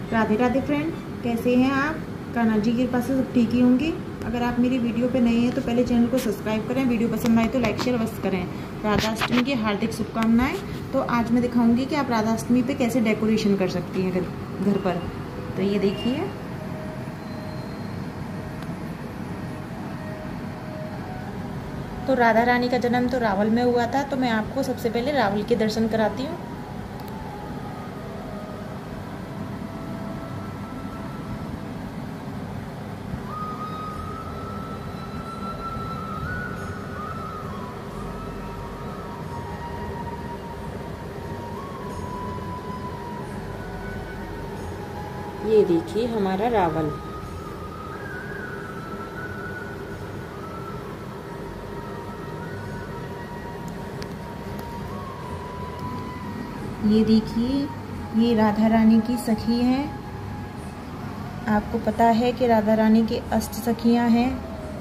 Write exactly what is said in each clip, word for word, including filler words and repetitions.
Radhe Radhe friend, कैसे हैं आप? कान्हा जी की कृपा से सब ठीक ही होंगे। अगर आप मेरी वीडियो पे नए हैं तो पहले चैनल को सब्सक्राइब करें, वीडियो पसंद आए तो लाइक शेयर अवश्य करें। राधाष्टमी की हार्दिक शुभकामनाएं। तो आज मैं दिखाऊंगी कि आप राधाष्टमी पे कैसे डेकोरेशन कर सकती हैं घर घर पर। तो ये देखिए, तो राधा रानी का जन्म तो रावल में हुआ था, तो मैं आपको सबसे पहले रावल के दर्शन कराती हूँ। ये देखिए हमारा रावल। ये देखिए, ये राधा रानी की सखी हैं। आपको पता है कि राधा रानी की अष्ट सखियां हैं।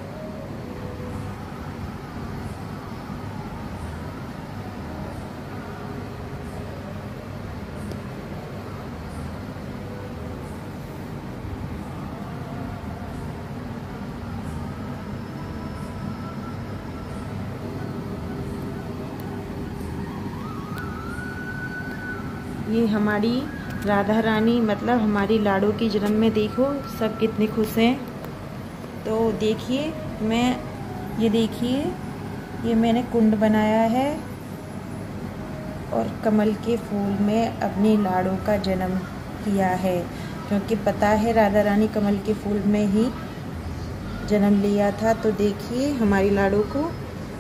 ये हमारी राधा रानी, मतलब हमारी लाडो की जन्म में देखो सब कितने खुश हैं। तो देखिए, मैं ये देखिए, ये मैंने कुंड बनाया है और कमल के फूल में अपनी लाडो का जन्म किया है, क्योंकि पता है राधा रानी कमल के फूल में ही जन्म लिया था। तो देखिए हमारी लाडो को।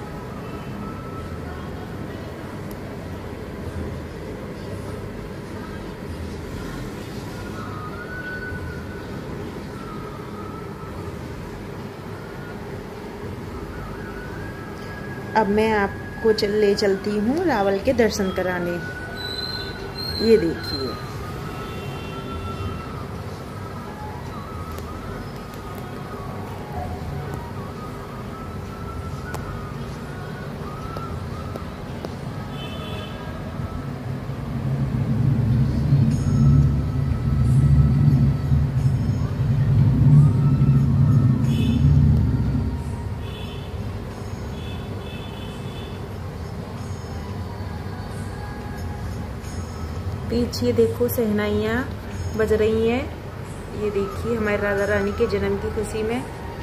अब मैं आपको चल ले चलती हूँ रावल के दर्शन कराने। ये देखिए, पीछे देखो शहनाइयाँ बज रही हैं। ये देखिए हमारी राधा रानी के जन्म की खुशी में।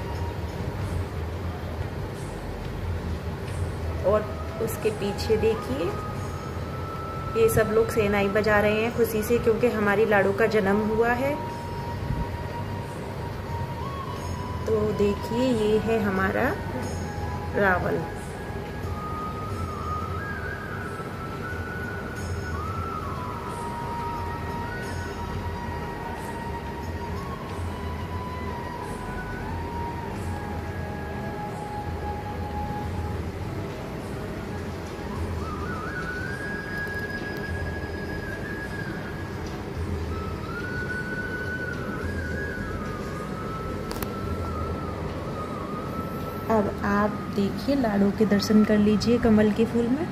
और उसके पीछे देखिए, ये सब लोग शहनाई बजा रहे हैं खुशी से, क्योंकि हमारी लाडो का जन्म हुआ है। तो देखिए, ये है हमारा रावल। अब आप देखिए, लाडो के दर्शन कर लीजिए कमल के फूल में।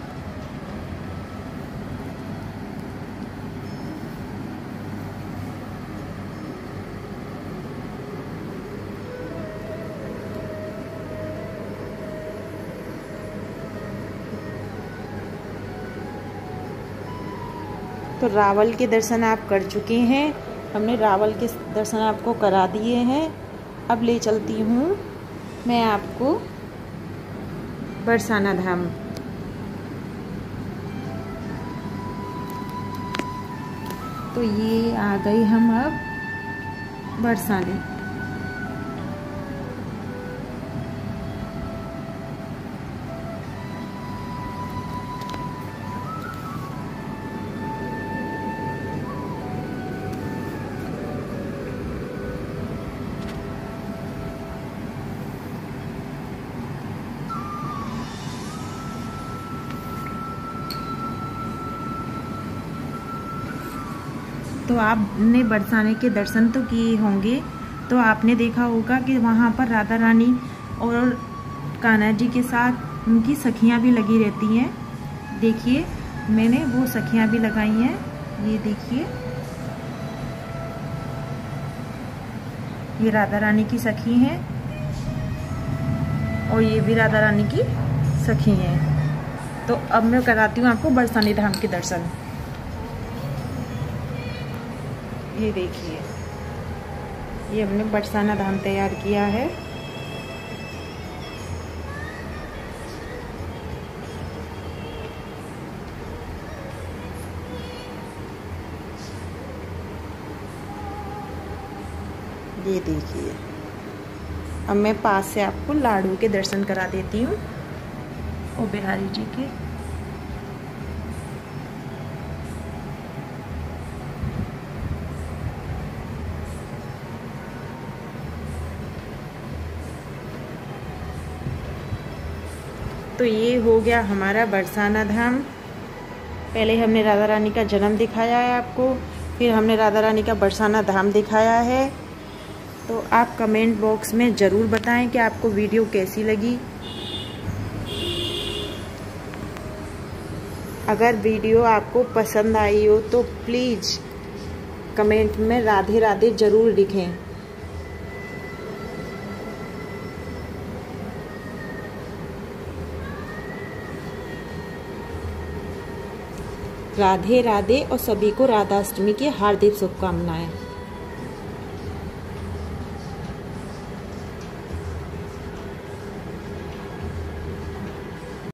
तो रावल के दर्शन आप कर चुके हैं। हमने रावल के दर्शन आपको करा दिए हैं। अब ले चलती हूँ मैं आपको बरसाना धाम। तो ये आ गई हम अब बरसाने। तो आपने बरसाने के दर्शन तो किए होंगे, तो आपने देखा होगा कि वहाँ पर राधा रानी और कान्हा जी के साथ उनकी सखियाँ भी लगी रहती हैं। देखिए मैंने वो सखियाँ भी लगाई हैं, ये देखिए। ये राधा रानी की सखी हैं और ये भी राधा रानी की सखी हैं। तो अब मैं कराती हूँ आपको बरसाने धाम के दर्शन। ये देखिए, ये हमने बरसाना धाम तैयार किया है। ये देखिए, अब मैं पास से आपको लाडू के दर्शन करा देती हूँ ओ बिहारी जी के। तो ये हो गया हमारा बरसाना धाम। पहले हमने राधा रानी का जन्म दिखाया है आपको, फिर हमने राधा रानी का बरसाना धाम दिखाया है। तो आप कमेंट बॉक्स में ज़रूर बताएं कि आपको वीडियो कैसी लगी। अगर वीडियो आपको पसंद आई हो तो प्लीज़ कमेंट में राधे राधे ज़रूर लिखें। राधे राधे और सभी को राधाष्टमी की हार्दिक शुभकामनाएं।